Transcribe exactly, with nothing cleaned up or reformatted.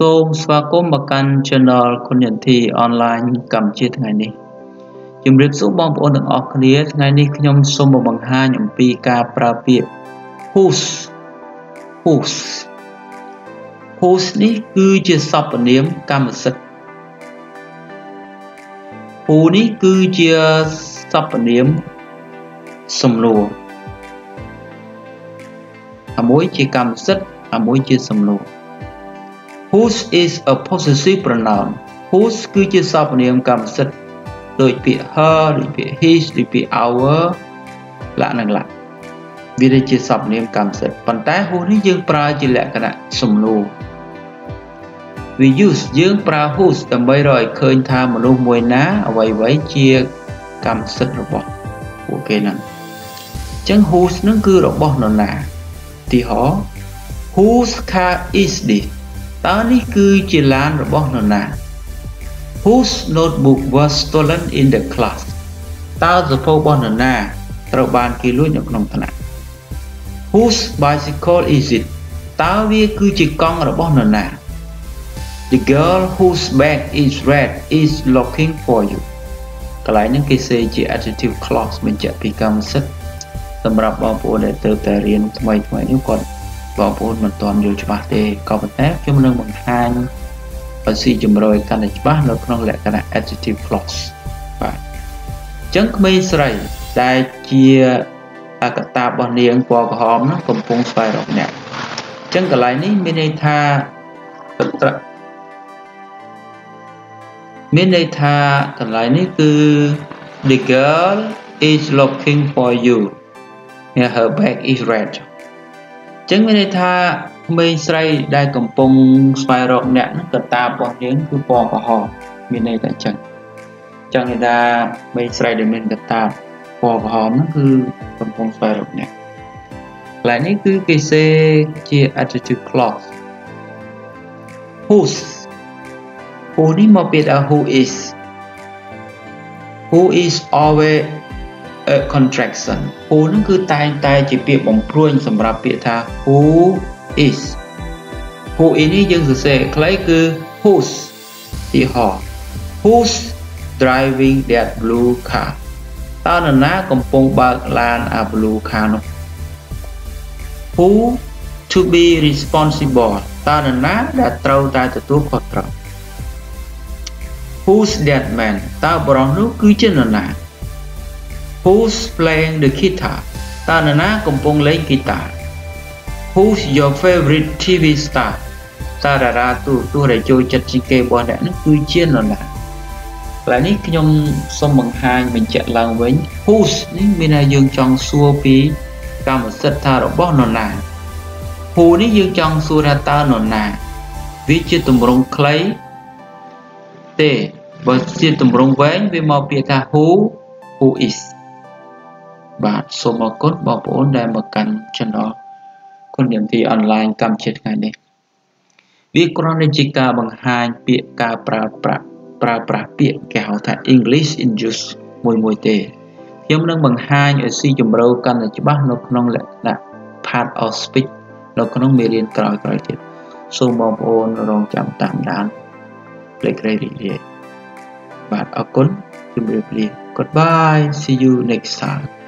សូមស្វាគមន៍មកកាន់ Channel គុណយន្ទី Online កម្ពុជាថ្ងៃនេះជំរាបសួរបងប្អូនទាំងអស់គ្នាថ្ងៃនេះខ្ញុំសូមបង្ហាញអំពីការប្រើពាក្យ whose whose whose នេះគឺជាសព្វនាមកម្មសិទ្ធិ who នេះគឺជាសព្វនាមសំណួរអាមួយជាកម្មសិទ្ធិអាមួយជាសំណួរWhose is a possessive pronoun. Whose គឺជាសព្វនាមកម្មសិទ្ធិដូចពាក្យ her ដូចពាក្យ his ដូចពាក្យ our លក្ខណៈលក្ខវាជាសព្វនាមកម្មសិទ្ធិប៉ុន្តែ whose នេះយើងប្រើជាលក្ខណៈសំណួរ We use យើងប្រើ whose ដើម្បីរកឲ្យឃើញថាមនុស្សមួយណាអ្វីៗជាកម្មសិទ្ធិរបស់ពួកគេហ្នឹងអញ្ចឹង whose ហ្នឹងគឺរបស់នរណាឧទាហរណ៍ Whose car is thisតើនេះគឺជាឡានរបស់នរណា Whose notebook was stolen in the class តើសភៅរបស់នរណាត្រូវបានគេលួចនៅក្នុងថ្នាក់ Whose bicycle is it តើវាគឺជាកង់របស់នរណា The girl whose bag is red is looking for you កន្លែងនេះគេសេជា adjective clause បញ្ជាក់ពីកម្មសិទ្ធិសម្រាប់បងប្អូនដែលទៅតែរៀនថ្មីថ្មីនេះគាត់បងប្អូនមិនទាន់យល់ច្បាស់ទេក៏ប៉ុន្តែខ្ញុំនឹងបង្ហាញឲ្យស៊ីជម្រៅកាន់តែច្បាស់នៅក្នុងលក្ខណៈ adjective clause បាទអញ្ចឹងក្មេងស្រីដែលជាអកតារបស់នាងពណ៌ក្រហមនោះកំពុងស្វែងរកអ្នកអញ្ចឹងកន្លែងនេះមានន័យថាមានន័យថាកន្លែងនេះគឺ The girl is looking for you and her bag is redចឹងមានន័យថាក្មេងស្រីដែលកំពុងស្វែងរកអ្នកហ្នឹងកតារបស់នាងគឺពណ៌ក្រហមមានន័យថាអញ្ចឹងចឹងគេថាក្មេងស្រីដែលមានកតាពណ៌ក្រហមហ្នឹងគឺកំពុងស្វែងរកអ្នកកន្លែងនេះគឺគេសេជា adjective clause whose who នេះមកពីថា who is who is always a contraction who នឹងគឺតែងតែជាពាក្យបំព្រួញសម្រាប់ពាក្យថា who is who is នេះយើងសរសេរខ្លីគឺ whose ទីហោ who's driving that blue car តើនរណាកំពុងបើកឡានអា blue car នោះ who to be responsible តើនរណាដែលត្រូវតែទទួលខុសត្រូវ who's that man តើបរិសុទ្ធនោះគឺជានរណាWho's playing the guitar តើនរណាកំពុងលេងហ្គីតា Who's your favorite ที វី star តើតារាទូរទស្សន៍ដែលចូលចិត្តជាងគេរបស់អ្នកនោះគឺជានរណាកន្លែងនេះខ្ញុំសូមបង្ហាញបញ្ជាក់ឡើងវិញ Whose នេះមានន័យយើងចង់សួរពីកម្មសិទ្ធិថារបស់នរណា Who នេះយើងចង់សួរថាតើនរណាវាជាទម្រង់ខ្លីទេបើជាទម្រង់វែងវាមកពីថា Who Who isបាទសូមអរគុណបងប្អូនដែលមកកាន់ Channel គុណយន្ទី Online កម្ពុជាថ្ងៃនេះវាគ្រាន់តែជាការបង្ហាញពាក្យការប្រើប្រាស់ប្រើប្រាស់ពាក្យគេហៅថា English in use មួយមួយទេខ្ញុំនឹងបង្ហាញឲ្យស៊ីជម្រៅកាន់តែច្បាស់នៅក្នុងលក្ខណៈ part of speech នៅក្នុងមេរៀនក្រោយៗទៀតសូមបងប្អូនរងចាំតាមដានលេខរីរីរាយបាទអរគុណជម្រាបលា Goodbye see you next time